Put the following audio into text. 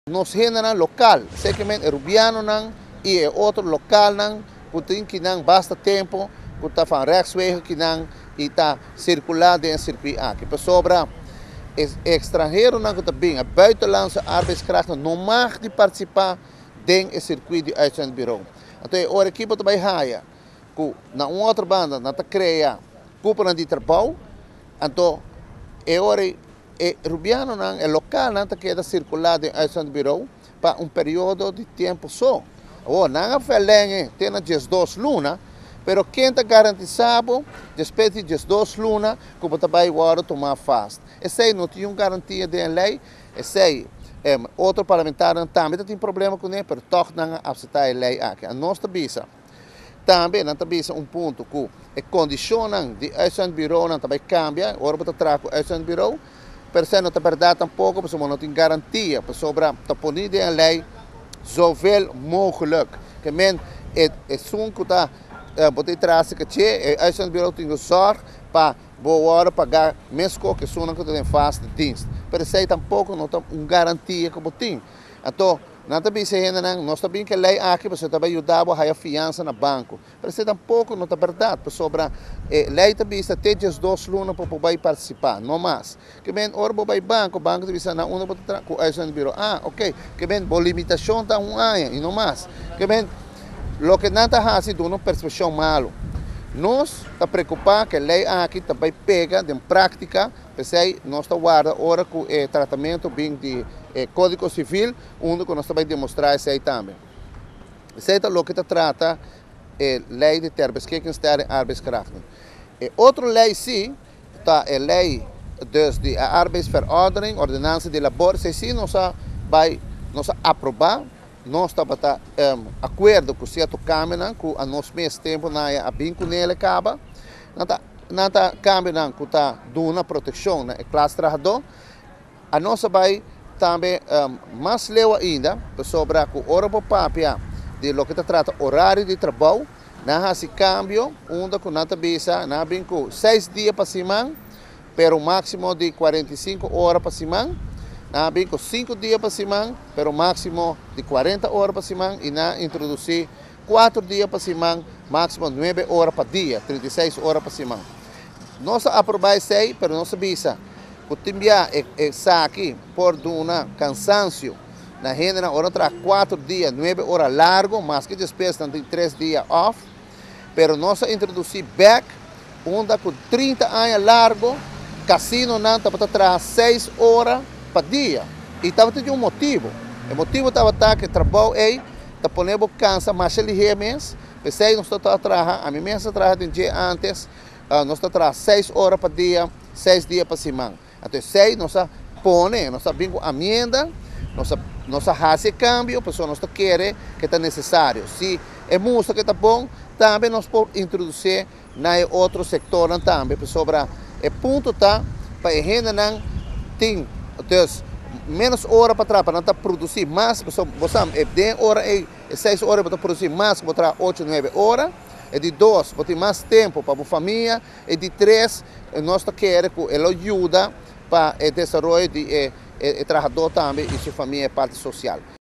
Nos genera local, segmente rubiano nan e outro local nan, putin que não basta tempo, que tá van rechtswegen que não e tá circular dentro do circuito aqui. Para sobra estrangeiro não que tá bem, a buitenlandse arbeidskrachten não mag de participar dentro do circuito de uitzendbureau. Então, a equipe também raia, que na outra banda, na tá cria, culpa de trabalho, então rubiano não é local não tá queda circular dentro do uitzendbureau para período de tempo só. Não é verlenge, tem 12 lunas, pero quem está garantizado, depois de 12 lunas, como também agora tomar fast. Esse aí não tem uma garantia de lei, esse aí, outro parlamentar também tem problema com ele, mas toch não aceitar a lei aqui. A nossa visa, também não visa ponto que a condição de uitzendbureau também cambia, agora você traz o uitzendbureau, mas não é verdade tampouco, porque não tem garantia, sobre a poner a lei, zoveel mogelijk. Que men het zo'n kuta bote trace que che a uitzendbureau tem zorg para boa pagar mesmo que zo'n kuta tem fast dienst. Pero sei tampouco não tem garantia que botin. Então não também se ainda não, nós também que lei aqui para também ajudar a fiança no banco. Pero sei tampouco não é verdade, sobre lei também está até 12 lunas para poder participar, não mais. Que bem, ora vai banco também está na uma para o uitzendbureau. Ok, que bem, boa limitação está ano e não mais. Que bem, lo que não está fazendo uma percepção malo. Nós está preocupado que a lei aqui também pega de prática, pensei, nós está guarda ora com o tratamento bem de Código Civil, onde nós também demonstrar isso aí também. Isso é o que trata a lei de ter beschikkingsstellen arbeidskrachten. Outra lei sim, está a lei de arbeidsverordening, ordenança de labor, se sim nós vai aprovar. Nós estamos de acordo com certo câmara, que a nosso mesmo tempo a bem com ele acaba. Nada câmara que está dando proteção na classe trabalhador. A nossa vai também mais leu ainda sobre o hora para papia de lo que trata horário de trabalho. Não esse câmbio, onde com nada bisa, não bem com 6 dias para semana, pero máximo de 45 horas para semana. Não bem com 5 dias para semana, pero máximo de 40 horas para semana e não introduzir 4 dias para semana, máximo 9 horas para dia, 36 horas para semana. Nós aprovamos isso aí, pero nós visa que timbia aqui por uma cansancio na gente na hora 4 dias, 9 horas largo, mas que depois tem 3 dias off, pero nós introduzir back, onde com 30 anos largo, casino não está para trás 6 horas para dia. E estava tendo motivo. O motivo estava que o trabalho aí está ponendo cansa mais ligeiro mesmo. Pensei, nós estamos trabalhando, a minha mesa trabalha um dia antes, nós estamos trabalhando 6 horas para dia, 6 dias para semana. Então, 6 nós põe, nós vimos a emenda, nós fazemos câmbio, a pessoa nós quer que está necessário. Se é música que está bom, também nós podemos introduzir na outro setor também, sobre o ponto tá para a gente não tem menos hora para trabalhar, para produzir mais, você tem hora 6 horas para produzir mais, para 8, 9 horas, e de 2, para ter mais tempo para a família, e de 3, nós queremos que ela ajuda para o desenvolvimento do trabalhador também e sua família, parte social.